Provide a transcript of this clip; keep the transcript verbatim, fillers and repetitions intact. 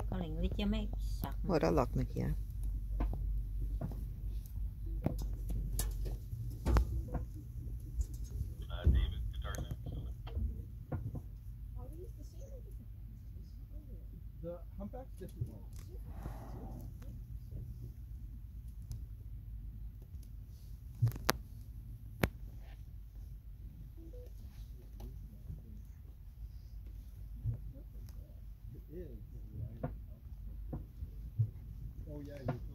Con này đi chơi mấy sọt. Ngồi đó lọt này kìa. The humpback's different one. It is. Oh yeah. You